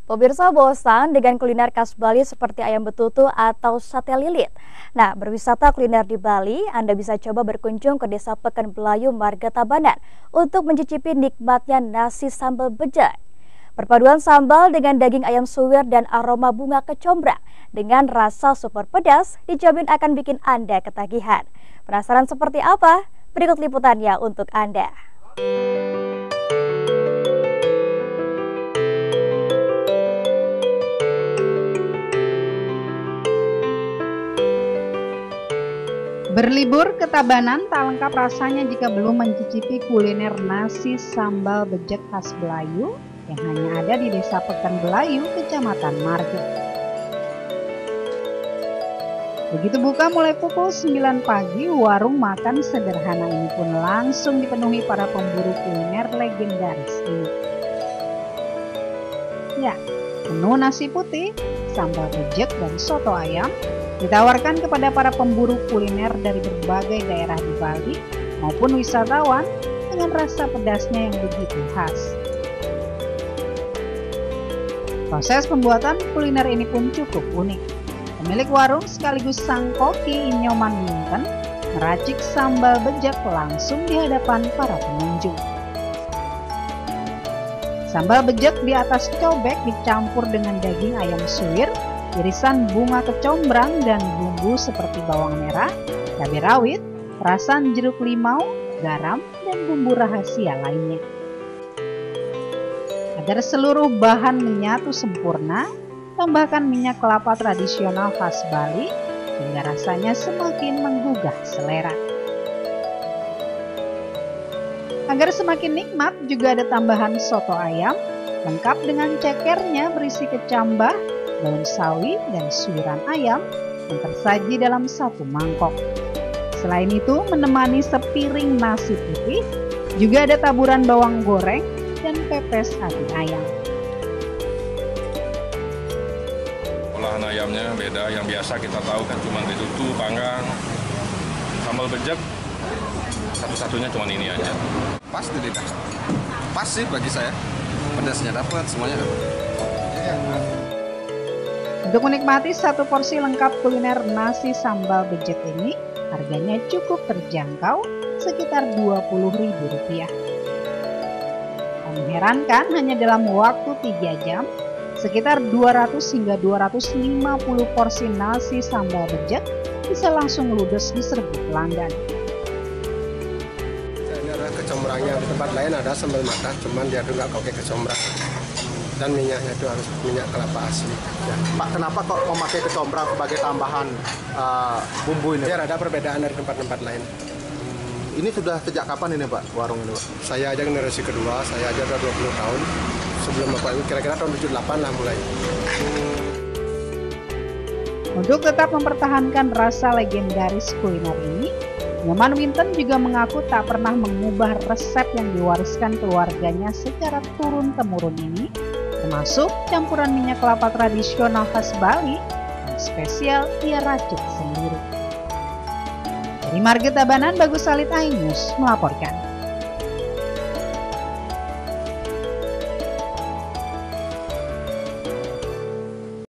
Pemirsa bosan dengan kuliner khas Bali seperti ayam betutu atau sate lilit? Nah, berwisata kuliner di Bali, Anda bisa coba berkunjung ke Desa Pekan Belayu Marga Tabanan untuk mencicipi nikmatnya nasi sambal bejek. Perpaduan sambal dengan daging ayam suwir dan aroma bunga kecombrang dengan rasa super pedas dijamin akan bikin Anda ketagihan. Penasaran seperti apa? Berikut liputannya untuk Anda. Berlibur ke Tabanan tak lengkap rasanya jika belum mencicipi kuliner nasi sambal bejek khas Belayu yang hanya ada di Desa Pekan Belayu, Kecamatan Marga. Begitu buka mulai pukul 9 pagi, warung makan sederhana ini pun langsung dipenuhi para pemburu kuliner legendaris ini. Ya, menu nasi putih, sambal bejek, dan soto ayam ditawarkan kepada para pemburu kuliner dari berbagai daerah di Bali maupun wisatawan dengan rasa pedasnya yang begitu khas. Proses pembuatan kuliner ini pun cukup unik. Pemilik warung sekaligus sang koki Inyoman Minten meracik sambal bejek langsung di hadapan para pengunjung. Sambal bejek di atas cobek dicampur dengan daging ayam suwir, irisan bunga kecombrang dan bumbu seperti bawang merah, cabai rawit, perasan jeruk limau, garam, dan bumbu rahasia lainnya. Agar seluruh bahan menyatu sempurna, tambahkan minyak kelapa tradisional khas Bali hingga rasanya semakin menggugah selera. Agar semakin nikmat juga ada tambahan soto ayam, lengkap dengan cekernya berisi kecambah, daun sawi, dan suiran ayam yang tersaji dalam satu mangkok. Selain itu, menemani sepiring nasi putih, juga ada taburan bawang goreng dan pepes hati ayam. Olahan ayamnya beda, yang biasa kita tahu kan cuma betutu, panggang, sambal bejek, satu-satunya cuma ini aja. Pas di lidah, pas sih bagi saya, pedasnya dapat, semuanya dapat. Untuk menikmati satu porsi lengkap kuliner nasi sambal bejek ini, harganya cukup terjangkau, sekitar Rp20.000. Mengherankan, hanya dalam waktu 3 jam, sekitar 200 hingga 250 porsi nasi sambal bejek bisa langsung ludes di serbu pelanggan. Ini ada kecombrangnya, di tempat lain ada sambal mata, cuman dia tuh nggak pakai kecombrang. Dan minyaknya itu harus minyak kelapa asli. Ya. Pak, kenapa kok memakai kecombrang sebagai tambahan bumbu ini? Biar ada perbedaan dari tempat-tempat lain. Ini sudah sejak kapan ini Pak, warung ini Pak? Saya aja generasi kedua, saya aja udah 20 tahun. Sebelum Bapak Ibu, kira-kira tahun 78 lah mulai. Untuk tetap mempertahankan rasa legendaris kuliner ini, Inyoman Minten juga mengaku tak pernah mengubah resep yang diwariskan keluarganya secara turun-temurun ini, termasuk campuran minyak kelapa tradisional khas Bali yang spesial ia racik sendiri. Dari Marga Tabanan, Bagus Salit, iNews melaporkan.